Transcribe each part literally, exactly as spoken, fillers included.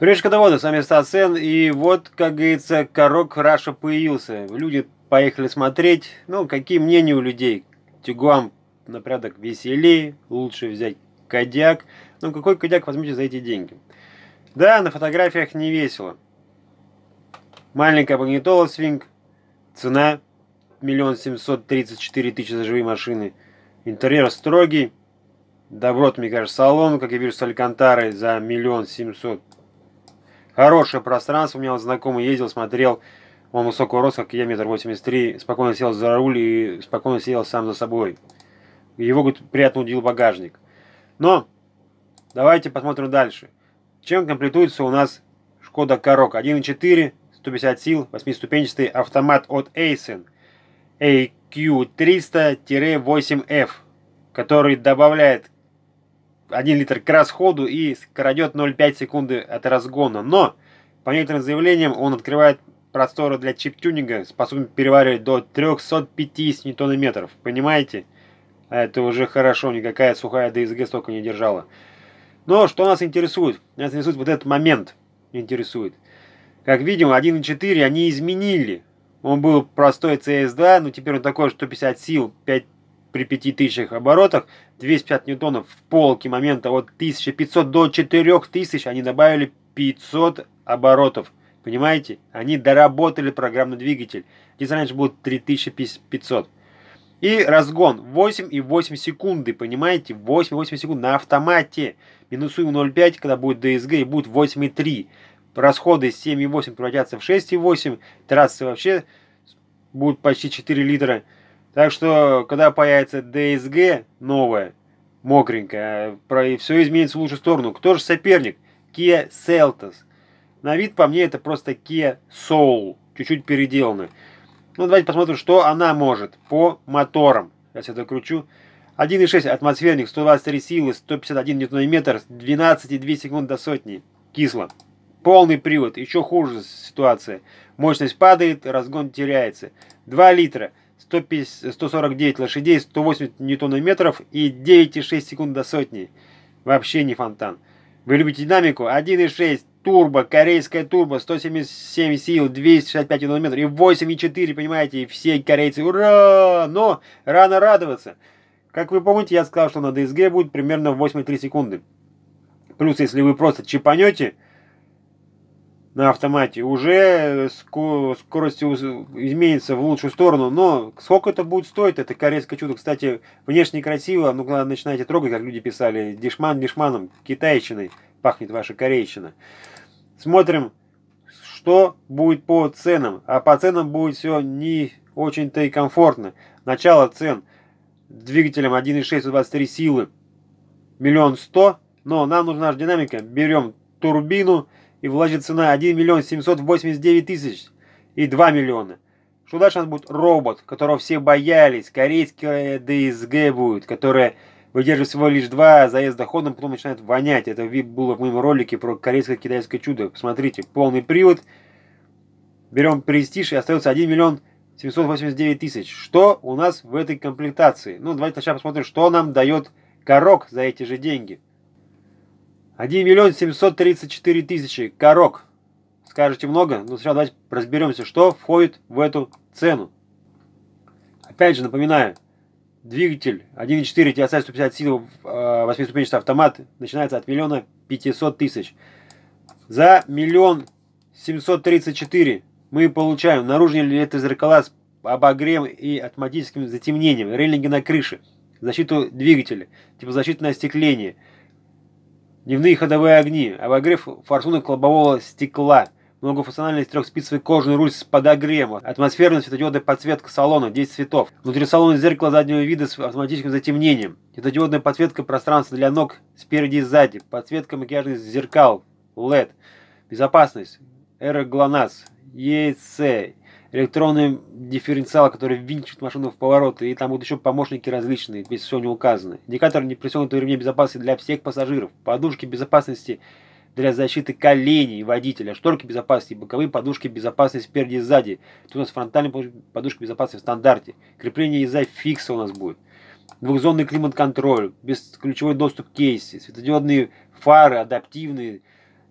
Привет, шкодоводы, с вами Стас Н, и вот, как говорится, Karoq Russia появился. Люди поехали смотреть, ну, какие мнения у людей. Тигуан на порядок веселее, лучше взять Кодиак. Ну, какой Кодиак возьмете за эти деньги? Да, на фотографиях не весело. Маленькая магнитола свинг, цена миллион семьсот тридцать четыре тысячи за живые машины. Интерьер строгий, доброт, мне кажется, салон, как я вижу, с Алькантарой за миллион семьсот. Хорошее пространство, у меня вот знакомый ездил, смотрел, он высокого роста, как я, метр восемьдесят три, спокойно сел за руль и спокойно сидел сам за собой. Его, говорит, приятно удивил багажник. Но давайте посмотрим дальше. Чем комплектуется у нас Шкода Karoq? один и четыре, сто пятьдесят сил, восьмиступенчатый автомат от Aisin эй кью триста восемь эф, который добавляет один литр к расходу и крадет ноль целых пять десятых секунды от разгона. Но, по некоторым заявлениям, он открывает просторы для чип-тюнинга, способен переваривать до трёхсот пятидесяти ньютон-метров. Понимаете? А это уже хорошо, никакая сухая ди эс джи столько не держала. Но что нас интересует? Нас интересует вот этот момент. Интересует. Как видим, один и четыре они изменили. Он был простой си эс два, но теперь он такой, сто пятьдесят сил, пять при пяти тысячах оборотах, двести пятьдесят ньютонов в полке момента от тысячи пятисот до четырёх тысяч, они добавили пятьсот оборотов. Понимаете? Они доработали программный двигатель. Здесь раньше было три тысячи пятьсот. И разгон восемь и восемь секунды, понимаете? восемь и восемь секунд на автомате. Минусуем ноль целых пять, когда будет ди эс джи, и будет восемь и три. Расходы семь и восемь превратятся в шесть и восемь. Трассы вообще будут почти четыре литра. Так что, когда появится ди эс джи новая, мокренькая, все изменится в лучшую сторону. Кто же соперник? Kia Seltos. На вид, по мне, это просто Kia Soul. Чуть-чуть переделанный. Ну, давайте посмотрим, что она может по моторам. Сейчас я докручу. один и шесть атмосферник, сто двадцать три силы, сто пятьдесят один ньютон-метр, двенадцать и две секунды до сотни. Кисло. Полный привод. Еще хуже ситуация. Мощность падает, разгон теряется. два литра. сто сорок девять лошадей, сто восемьдесят ньютон-метров и девять и шесть секунд до сотни. Вообще не фонтан. Вы любите динамику? один и шесть турбо, корейская турбо, сто семьдесят семь сил, двести шестьдесят пять ньютон-метров и восемь и четыре, понимаете, и все корейцы, ура! Но рано радоваться. Как вы помните, я сказал, что на ди эс джи будет примерно восемь и три секунды. Плюс, если вы просто чипанете на автомате, уже скорость изменится в лучшую сторону. Но сколько это будет стоить, это корейское чудо. Кстати, внешне красиво, но когда начинаете трогать, как люди писали, дешман дешманом, китайщиной пахнет ваша корейщина. Смотрим, что будет по ценам. А по ценам будет все не очень-то и комфортно. Начало цен двигателем один и шесть, сто двадцать три силы, миллион сто. Но нам нужна динамика. Берем турбину. И вложит цена один миллион семьсот восемьдесят девять тысяч и два миллиона. Что дальше у нас будет робот, которого все боялись. Корейская ди эс джи будет, которая выдерживает всего лишь два заезда ходом, потом начинает вонять. Это было в моем ролике про корейское китайское чудо. Посмотрите, полный привод. Берем престиж и остается один миллион семьсот восемьдесят девять тысяч. Что у нас в этой комплектации? Ну, давайте сначала посмотрим, что нам дает Karoq за эти же деньги. один миллион семьсот тридцать четыре тысячи. Karoq. Скажете много? Но сначала давайте разберемся, что входит в эту цену. Опять же, напоминаю, двигатель один и четыре ти эс ай сто пятьдесят сил, восьмиступенчатый автомат, начинается от миллиона пятисот тысяч. За миллион семьсот тридцать четыре мы получаем наружные электрозеркала с обогревом и автоматическим затемнением, рейлинги на крыше, защиту двигателя, теплозащитное остекление, дневные ходовые огни, обогрев форсунок лобового стекла, многофункциональный трехспицевый кожаный руль с подогревом, атмосферная светодиодная подсветка салона, десять цветов, внутри салона зеркало заднего вида с автоматическим затемнением, светодиодная подсветка пространства для ног спереди и сзади, подсветка макияжных зеркал, лед, безопасность, эроглонасс, и эс си, электронный дифференциал, который винчит машину в повороты, и там будут еще помощники различные, здесь все не указано. Индикатор непристегнутого ремня безопасности для всех пассажиров, подушки безопасности для защиты коленей водителя, шторки безопасности, боковые подушки безопасности спереди и сзади. Тут у нас фронтальная подушка безопасности в стандарте. Крепление из-за фикса у нас будет. Двухзонный климат-контроль, бесключевой доступ к кейсе, светодиодные фары адаптивные,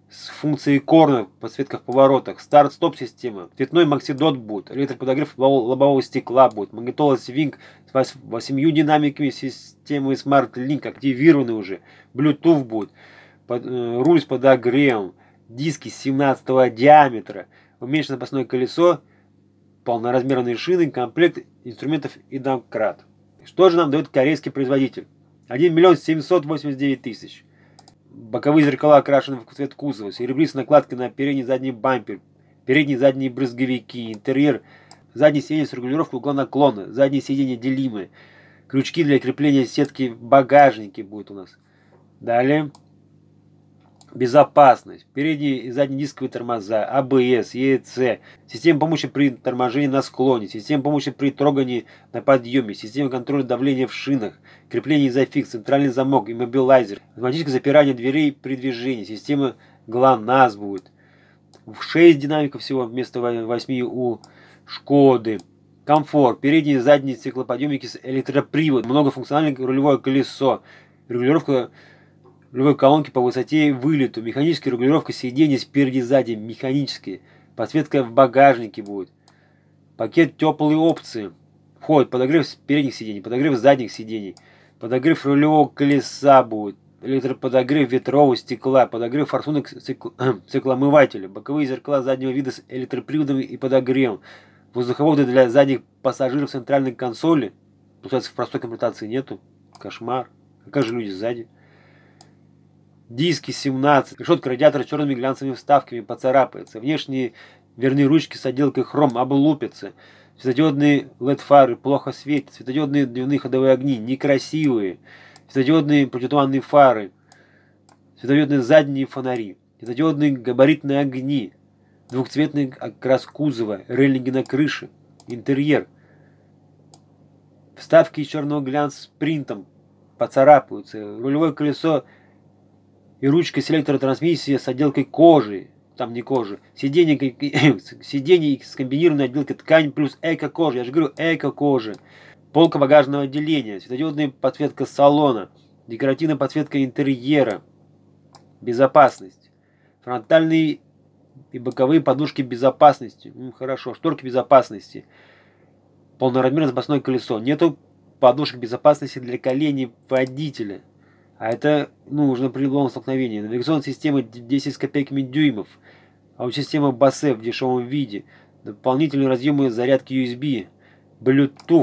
с функцией корнер, подсветка в поворотах, старт-стоп система, цветной максидот будет, электроподогрев лобового стекла будет, магнитола свинг с восемью динамиками системы Smart Link, активированы уже, Bluetooth будет, под, э, руль с подогревом, диски семнадцатого диаметра, уменьшенное запасное колесо, полноразмерные шины, комплект инструментов и домкрат. Что же нам дает корейский производитель? один миллион семьсот восемьдесят девять тысяч. Боковые зеркала окрашены в цвет кузова, серебристые накладки на передний и задний бампер, передние и задние брызговики, интерьер, заднее сиденье с регулировкой угла наклона, заднее сиденье делимое, крючки для крепления сетки в багажнике будет у нас. Далее. Безопасность. Передние и задние дисковые тормоза, а бэ эс, е цэ, система помощи при торможении на склоне, система помощи при трогании на подъеме, система контроля давления в шинах, крепление изофикс, центральный замок, иммобилайзер, автоматическое запирание дверей при движении, система ГЛОНАСС будет. шесть динамиков всего вместо восьми у Шкоды. Комфорт. Передние и задние стеклоподъемники с электроприводом, многофункциональное рулевое колесо, регулировка рулевой колонки по высоте и вылету, механическая регулировка сидений спереди и сзади, механические, подсветка в багажнике будет, пакет теплые опции, входит подогрев передних сидений, подогрев задних сидений, подогрев рулевого колеса будет, электроподогрев ветрового стекла, подогрев форсунок циклоомывателя, боковые зеркала заднего вида с электроприводом и подогревом, воздуховоды для задних пассажиров центральной консоли, получается в простой комплектации нету, кошмар, а как же люди сзади? Диски семнадцать, решетка радиатора с черными глянцевыми вставками поцарапается, внешние дверные ручки с отделкой хром облупятся, светодиодные лед фары плохо светят, светодиодные дневные ходовые огни некрасивые, светодиодные противотуманные фары, светодиодные задние фонари, светодиодные габаритные огни, двухцветный окрас кузова, рейлинги на крыше, интерьер, вставки из черного глянца с принтом поцарапаются, рулевое колесо и ручка селектора трансмиссии с отделкой кожи, там не кожи, сиденье, сиденье с комбинированной отделкой ткань плюс эко-кожа, я же говорю эко-кожа, полка багажного отделения, светодиодная подсветка салона, декоративная подсветка интерьера, безопасность, фронтальные и боковые подушки безопасности, ну, хорошо, шторки безопасности, полноразмерное запасное колесо, нету подушек безопасности для коленей водителя. А это, ну, уже при любом столкновении. Навигационная система десять с копейками дюймов. Аудиосистема басэ в дешевом виде. Дополнительные разъемы зарядки ю эс би. Bluetooth.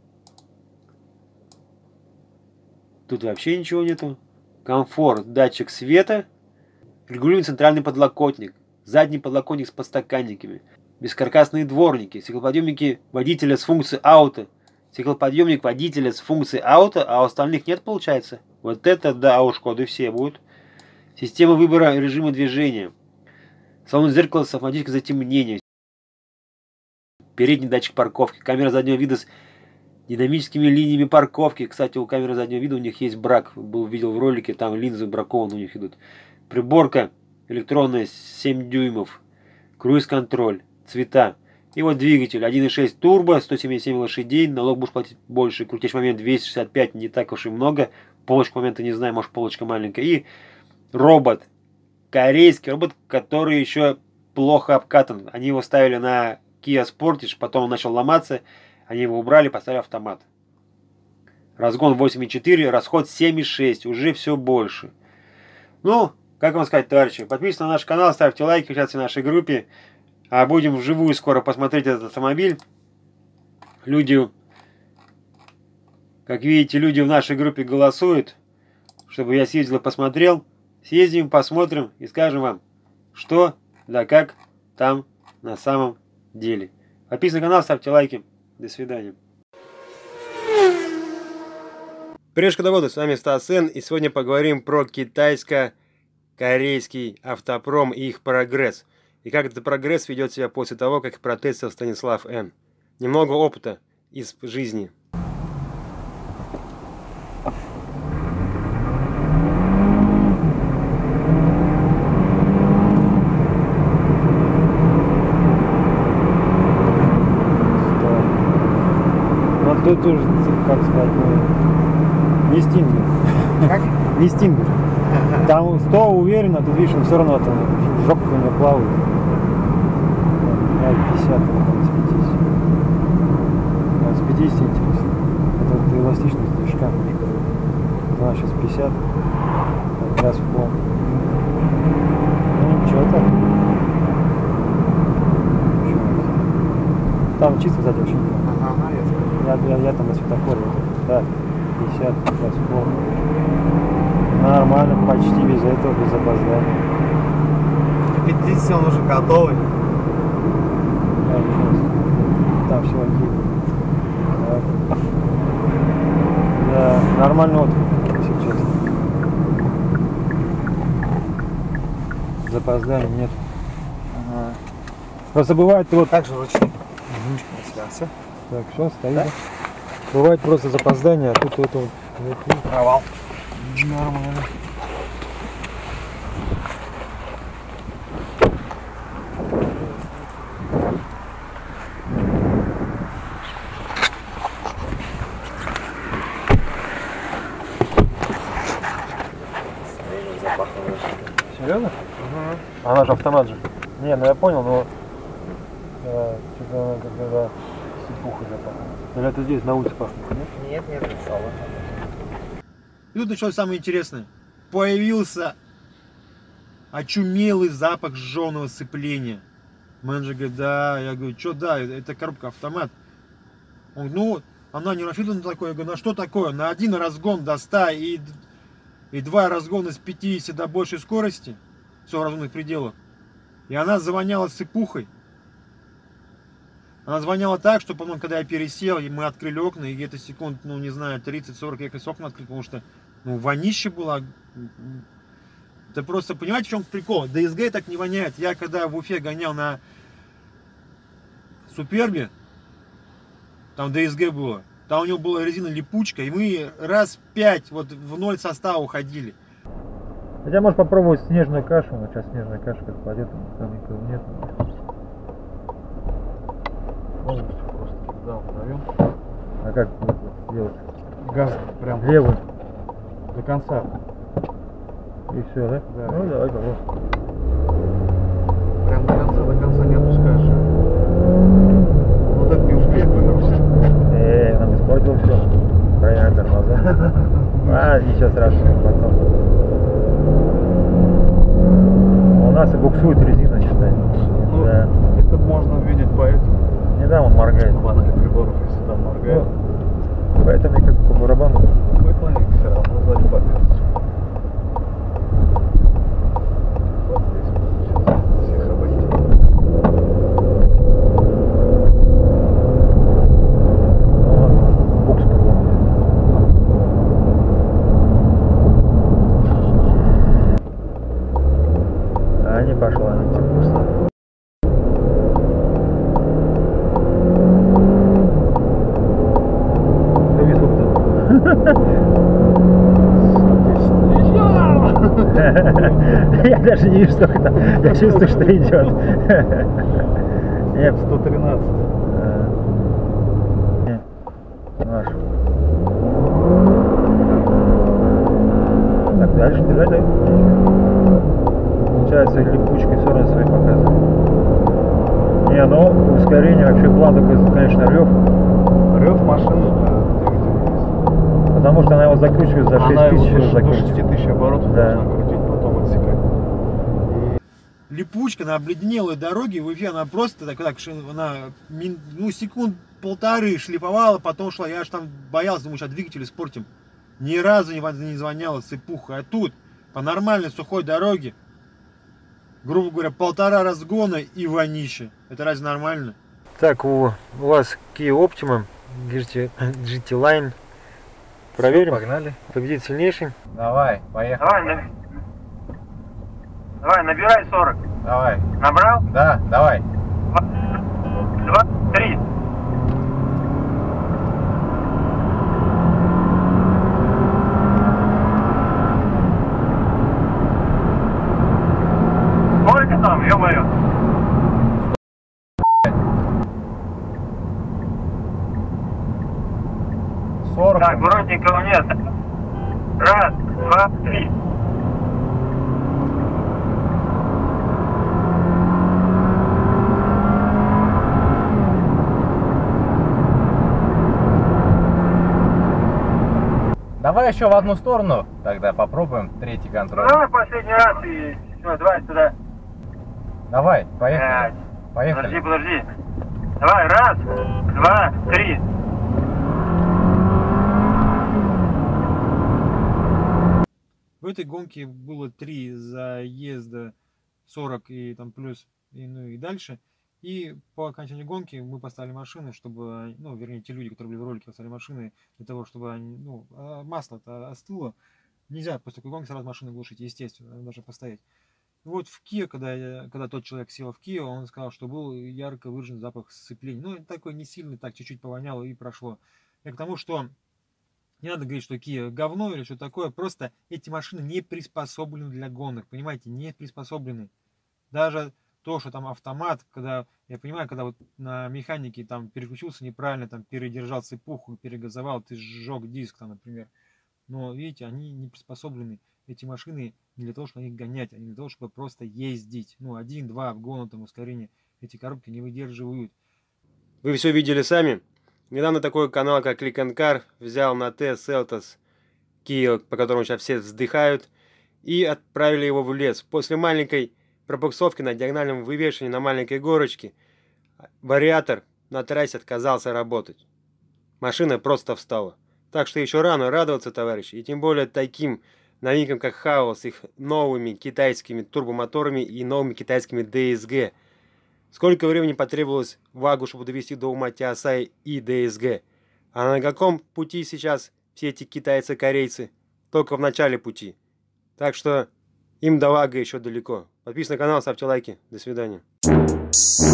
Тут вообще ничего нету. Комфорт. Датчик света. Регулируемый центральный подлокотник. Задний подлокотник с подстаканниками. Бескаркасные дворники. Стеклоподъемники водителя с функцией ауто. Стеклоподъемник водителя с функцией ауто, а у остальных нет, получается? Вот это да, а у Шкоды все будут. Система выбора режима движения. Салон зеркала с автоматическим затемнением. Передний датчик парковки. Камера заднего вида с динамическими линиями парковки. Кстати, у камеры заднего вида у них есть брак. Был видел в ролике, там линзы бракованы у них идут. Приборка электронная семь дюймов. Круиз-контроль. Цвета. И вот двигатель один и шесть турбо, сто семьдесят семь лошадей, налог будешь платить больше, крутящий момент двести шестьдесят пять, не так уж и много, полочка момента не знаю, может полочка маленькая, и робот, корейский робот, который еще плохо обкатан, они его ставили на Kia Sportage, потом он начал ломаться, они его убрали, поставили автомат. Разгон восемь и четыре, расход семь и шесть, уже все больше. Ну, как вам сказать, товарищи, подписывайтесь на наш канал, ставьте лайки, участвуйте в нашей группе. А будем вживую скоро посмотреть этот автомобиль. Люди, как видите, люди в нашей группе голосуют, чтобы я съездил и посмотрел. Съездим, посмотрим и скажем вам, что да как там на самом деле. Подписывайтесь на канал, ставьте лайки. До свидания. Привет, шкодоводы, с вами Стас Н. И сегодня поговорим про китайско-корейский автопром и их прогресс. И как этот прогресс ведет себя после того, как протестил Станислав Н. Немного опыта из жизни. Вот тут уже, как сказать, ну, не стингер. Как? Не стингер. Там сто уверенно, тут видишь, он все равно там жопка у него плавает. пятьдесят, с пятидесяти. А с пятидесяти интересно. Это вот эластичность движка. Ну, а сейчас пятьдесят. Газ в пол. Ну ничего так. Там чисто, кстати, вообще не Ага, я я, я, я там на светофоре. Вот, так, пятьдесят, газ в пол. Нормально, почти без этого, без опоздания. пятьдесят он уже готовый. Да, там все окей. Так. Да, нормально вот, если честно. Запозданий нет. Ага. Просто бывает вот... Также ручник. Угу. Снялся. Так, все, стоит. Да? Бывает просто запоздание, а тут это вот... вот Провал. нормально. Серьезно? Угу. Она же автомат же. Не, ну я понял, но э, что-то она когда сипуха запахла. Или это здесь на улице пахнет, нет? Нет, нет, это салон. И тут началось самое интересное. Появился очумелый запах сжженного сцепления. Менеджер говорит, да. Я говорю, что да, это коробка автомат. Он говорит, ну, она не рассчитана на такое. Я говорю, на что такое? На один разгон до ста и, и два разгона с пятидесяти до большей скорости. Все в разумных пределах. И она завоняла сыпухой. Она звоняла так, что, по-моему, когда я пересел, и мы открыли окна, и где-то секунд, ну, не знаю, тридцать-сорок я окна открыл, потому что, ну, вонище было. Это просто, понимаете, в чем прикол? ди эс джи так не воняет. Я когда в Уфе гонял на Супербе, там ди эс джи было, там у него была резина липучка, и мы раз пять вот в ноль состава уходили. Хотя можешь попробовать снежную кашу, но сейчас снежная каша как пойдет, там никого нет. Полностью просто туда вдвоем. А как вот делать? Газ прям Левый. до конца. И все, да? Да. Ну давай, пожалуйста. Прям до конца, до конца не отпускаешь. Вот это не успеет вывернуть. Эээ, нам испортил все. Проверяем тормоза. А, ничего страшного, потом. У нас и буксует резина, считай. Ну, Да. это можно видеть по этому. Не да, он моргает. По панели приборов, если там моргает. Ну, поэтому и как по барабану. Выклоник все равно сзади победится. Вот здесь вот сейчас всех обойти. Вот, букс кругом. А не пошла, она тебе просто. Я даже не вижу, сколько там. Я чувствую, что идет. Нет, сто тринадцать. Наш. Так, дальше держать, да? Получается, липучкой все равно свои показывает. Не, ну, ускорение вообще план такой, конечно, рев. Рев машины, да, двигатель есть. Потому что она его закручивает за шесть тысяч. Она его до закручивает. шести тысяч оборотов Да. должна крутить, потом отсекать. Липучка на обледенелой дороге в Уфе, она просто так, так она ну, секунд полторы шлифовала, потом шла. Я аж там боялся, думаю, сейчас двигатель испортим. Ни разу не, не звоняла сыпуха. А тут по нормальной сухой дороге, грубо говоря, полтора разгона и вонище. Это разве нормально? Так, у, у вас Kia Optima, джи ти, джи ти Line. Проверим. Все, погнали. Победит сильнейший. Давай, поехали. Давай, на... Давай, набирай сорок. Давай. Набрал? Да, давай. Два, три. Сколько там, ё-моё? сорок. Так, вроде никого нет. Раз, два, три. давай еще в одну сторону, тогда попробуем третий контроль. Давай последний раз и все, давай сюда. Давай, поехали. Блядь. Поехали. Подожди, подожди. Давай, раз, два, три. В этой гонке было три заезда, сорок и там плюс, и, ну и дальше. И по окончании гонки мы поставили машины, чтобы, ну, вернее, те люди, которые были в ролике, поставили машины для того, чтобы они, ну, масло-то остыло. Нельзя после такой гонки сразу машины глушить, естественно, надо даже постоять. И вот в Kia, когда, я, когда тот человек сел в Kia, он сказал, что был ярко выражен запах сцепления. Ну, такой не сильный, так чуть-чуть повоняло и прошло. Я к тому, что не надо говорить, что Kia говно или что такое, просто эти машины не приспособлены для гонок, понимаете, не приспособлены. Даже то, что там автомат, когда, я понимаю, когда вот на механике там переключился неправильно, там передержал цепуху, перегазовал, ты сжег диск там, например. Но, видите, они не приспособлены, эти машины, не для того, чтобы на них гонять, а не для того, чтобы просто ездить. Ну, один-два обгона, там, ускорение, эти коробки не выдерживают. Вы все видели сами. Недавно такой канал, как Click and Car, взял на тест Seltos Kia, по которому сейчас все вздыхают, и отправили его в лес. После маленькой пробуксовки на диагональном вывешивании на маленькой горочке вариатор на трассе отказался работать. Машина просто встала. Так что еще рано радоваться, товарищи, и тем более таким новинкам, как Хаос, их новыми китайскими турбомоторами и новыми китайскими ди эс джи. Сколько времени потребовалось Вагу, чтобы довести до ума Тиосай и ди эс джи? А на каком пути сейчас все эти китайцы-корейцы? Только в начале пути. Так что им до Вага еще далеко. Подписывайтесь на канал, ставьте лайки. До свидания.